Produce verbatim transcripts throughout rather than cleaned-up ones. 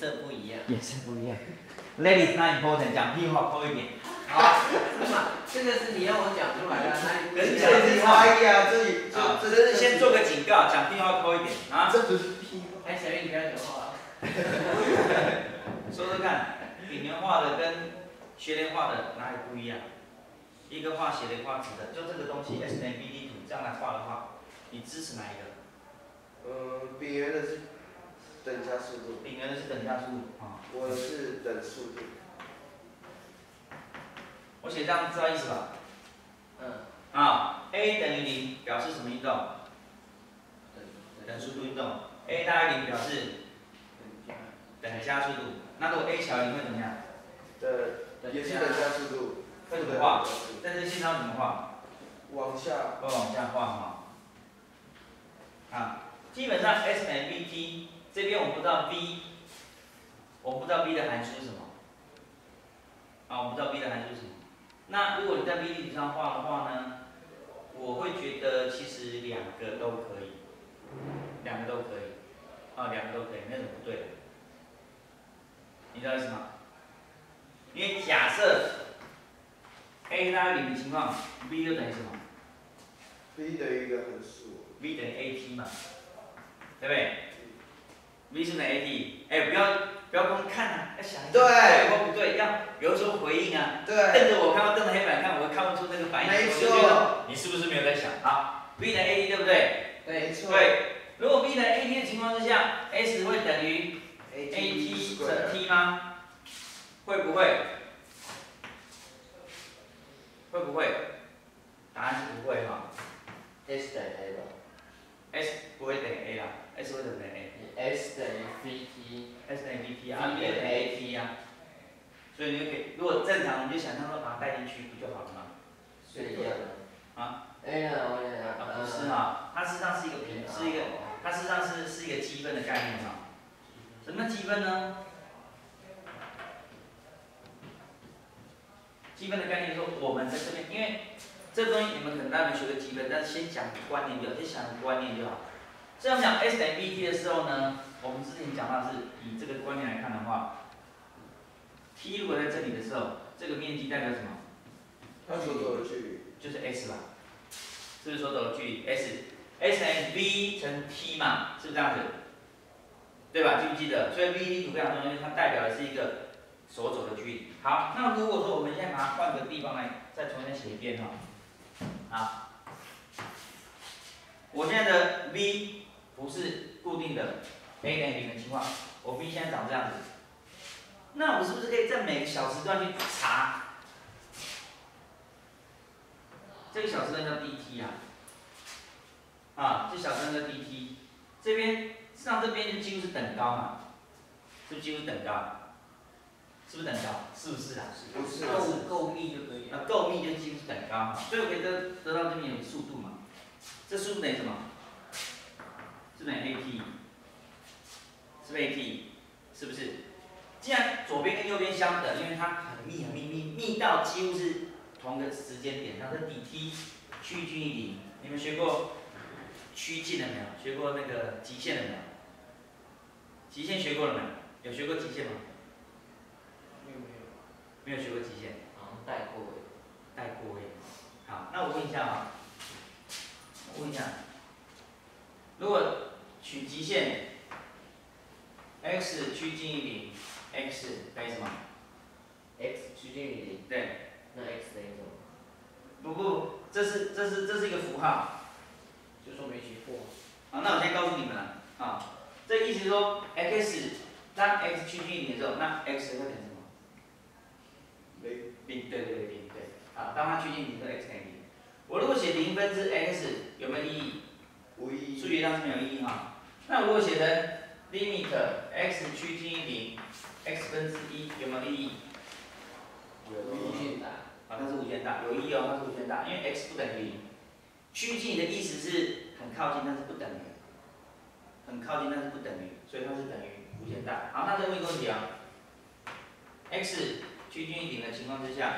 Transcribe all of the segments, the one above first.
色不一样。 颜色不一样。Ladies not important， 讲屁话抠一点。 好，是嘛？这个是你要我讲出来的，哪里不可是一样？ 这是差异啊，这里啊， 这这是先做个警告，讲屁话抠一点啊。 这不是屁话。 哎，小玉你不要讲话了。 说说看，丙烯画的跟学联画的哪里不一样？一个画斜的，画直的，就这个东西 S N B D 图这样来画的话，你支持哪一个？ 嗯，丙烯的是等价速度。 丙烯的是等价速度啊。 我的是等速度。 我写这样知道意思吧？ 嗯。 啊 ，A 等于零表示什么运动？等速度运动。A 大于零表示等加速度。那如果 A 小于零会怎么样？ 的也是等价速度。 会怎么画？在这线上怎么画？ 往下。 会往下画哈。啊，基本上 S M B T 这边我们不知道 V， 我们不知道 V 的函数是什么。啊，我们不知道 V 的函数是什么。那如果你在 V 地图上画的话呢，我会觉得其实两个都可以，两个都可以，啊，两个都可以，没有什么不对的。你知道意思吗？因为假设 A 大于零的情况 ，V 就等于什么 ？V 等于一个函数。 V 等于 A T 嘛，对不对 ？V 是等于 A T， 哎，不要不要光看啊，要想一下对或不对，要有所回应啊。 对。 瞪着我看，我瞪着黑板看，我看不出那个反应， 没错。 我就觉得你是不是没有在想？好 ，V 等于 A T 对不对？ 没错。 对。如果 V 等于 A T 的情况之下 ，S 会等于 A T 乘 T 吗？会不会？会不会？答案是不会哈。 S 等于 A 吧 S 不会等于 A 啦 ，S 会等于 A。S 等于 V T。S 等于 V T 啊 ，V 等于 A T 啊。所以你就可以，如果正常，你就想象说把它带进去不就好了吗？ 是一样的。 啊？ 哎呀，我想想。 啊，不是哈，它事实上是一个平，是一个，它事实上是是一个积分的概念哈。什么积分呢？积分的概念说，我们在这边，因为这东西你们可能大家没学过积分，但是先讲观念就好，先想观念就好。这样讲 S 等于 B T 的时候呢，我们之前讲到是以这个观念来看的话 ，T 如果在这里的时候，这个面积代表什么？ 它所走的距离。 就是 S 吧，是不是所走的距离 S？S 等于 V 乘 T 嘛，是不是这样子？对吧？记不记得？所以 V T 图非常重要，因为它代表的是一个所走的距离。好，那如果说我们现在把它换个地方来，再重新写一遍哈。好，我现在的 V 不是固定的 A 等于零的情况，我 V 现在长这样子，那我是不是可以在每个小时段去查？这个小时段叫 D T 啊，啊，这小时段叫 D T， 这边实际上这边就几乎是等高嘛，是不是几乎是等高？是不是等高？是不是啊？ 不是。 够够密就可以了。 啊，够密就几乎是等高嘛，所以我可以得得到这边有速度嘛，这速度等于什么？是等于 A T， 是不是 A T？ 是不是？既然左边跟右边相等，因为它很密很密密密到几乎是同个时间点，它的 dt 趋近于零。你们学过趋近了没有？学过那个极限了没有？极限学过了没有？有学过极限吗？ 没有没有。 没有学过极限。 好像带过诶。 带过诶。好，那我问一下啊，我问一下，如果取极限 x 趋近于零 ，x 等于什么 ？x 趋近于零。 对。 那 x 等于什么？ 不不，这是这是这是一个符号。 就说没学过。 好，那我先告诉你们了啊，这个意思是说 x 当 x 趋近于零的时候，那 x 会等于什么？ 零。 零，对对对，零对。啊，当它趋近于零，就 x 等于零。我如果写零分之 x 有没有意义？ 无意义。 数学上是没有意义哈。那如果写成 limit x 趋近于零 x 分之一有没有意义？ 有无限大。 啊，它是无限大，有意义哦，它是无限大，因为 x 不等于零。趋近的意思是很靠近，但是不等于。很靠近，但是不等于，所以它是等于无限大。好，那再问一个问题啊 ，x 趋近于零的情况之下，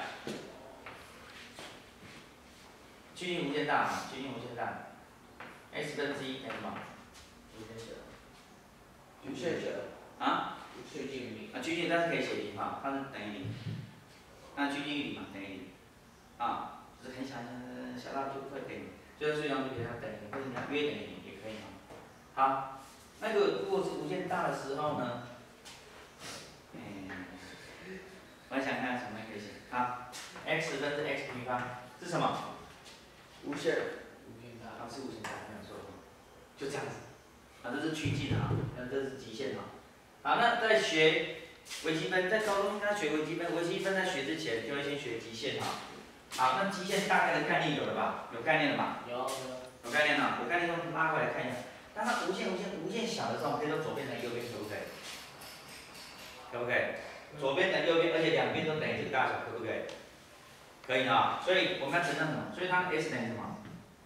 趋近无限大嘛，趋近无限大 ，x 分之一等于什么？ 无限小。 无限小。 啊？ 趋近啊，趋近但是可以写零哈，它是等于零，那趋近于零嘛，等于零，啊，就是很小很小到就会等于，就是数量就给它等于零，或者你看约等于零也可以嘛。好，那个如果是无限大的时候呢，嗯，我来想看什么可以写，好 ，x 分之 x 平方是什么？ 无限。 无限大。 啊，是无限大，没有错，就这样子。啊，这是趋近啊，那这是极限啊。好，那在学微积分，在高中应该学微积分，微积分在学之前就会先学极限哈。好，那极限大概的概念有了吧？有概念了吧？ 有有。 有概念了，我概念都拉过来看一下。当它无限无限无限小的时候，可以从左边等于右边，可不可以？可不可以？左边等于右边，而且两边都等于这个大小，可不可以？可以啊。所以我们要乘上什么？所以它 s 等于什么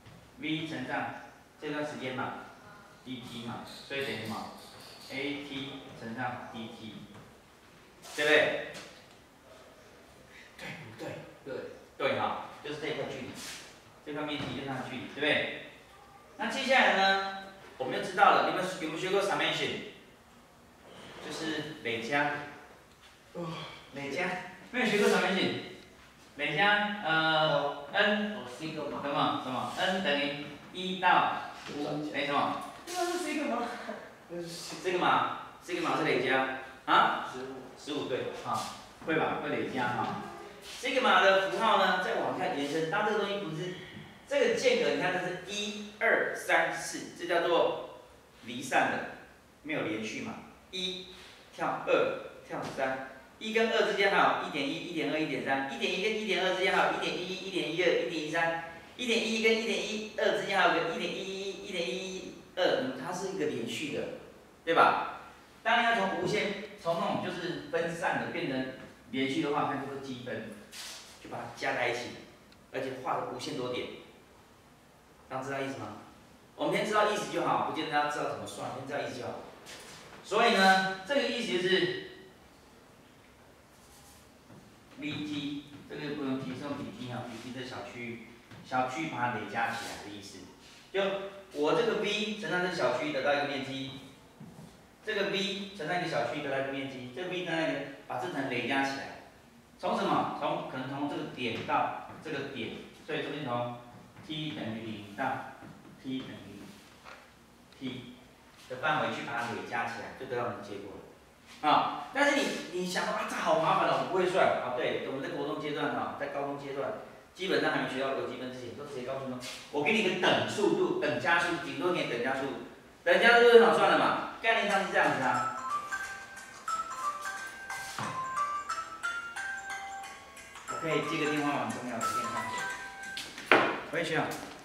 ？v 乘上这段时间嘛 ，dt 嘛，所以等于什么 ？at 乘上 dt， 对不对？对不对？ 对。 对哈，就是这一块距离，这块面积就是它的距离，对不对？那接下来呢，我们就知道了，你们有没有学过 summation？ 就是累加。累加，没有学过 summation？ 累加，呃 ，n 哦，sigma。 什么什么 n 等于一到五等于什么？ 这个是 sigma。 这个嘛，这个嘛是累加啊？ 十五。 十五对，啊，会吧？会累加哈。这个码的符号呢，再往下延伸，当这个东西不是这个间隔，你看这是一二三四，这叫做离散的，没有连续嘛。一跳二跳三，一跟二之间还有一点一、一点二、一点三，一点一跟一点二之间还有一点一一、一点一二、一点一三，一点一跟一点一二之间还有个一点一一、一点一二，它是一个连续的，对吧？当然要从无限，从那种就是分散的变成连续的话，它就是积分，就把它加在一起，而且画了无限多点。大家知道意思吗？我们先知道意思就好，不见得要知道怎么算，先知道意思就好。所以呢，这个意思就是 ，vt 这个不用提，是用比 t 哈，比 t 的小区域，小区域把它累加起来的意思。就我这个 v 乘上这个小区域得到一个面积。这个 v 乘上一个小区域得到一个面积，这个 v 乘上一个，把这层累加起来，从什么？从可能从这个点到这个点，所以这边从 t 等于零到 t 等于 t 的范围去把它累加起来，就得到你的结果了。啊，但是你你想说啊，这好麻烦了，我不会算啊。对，我们在国中阶段啊，在高中阶段，基本上还没学到微积分之前，都直接告诉你说，我给你个等速度、等加速，顶多给你等加速，等加速就很好算了嘛。概念上是这样子啊。我可以接个电话吗？很重要的电话。喂，学长。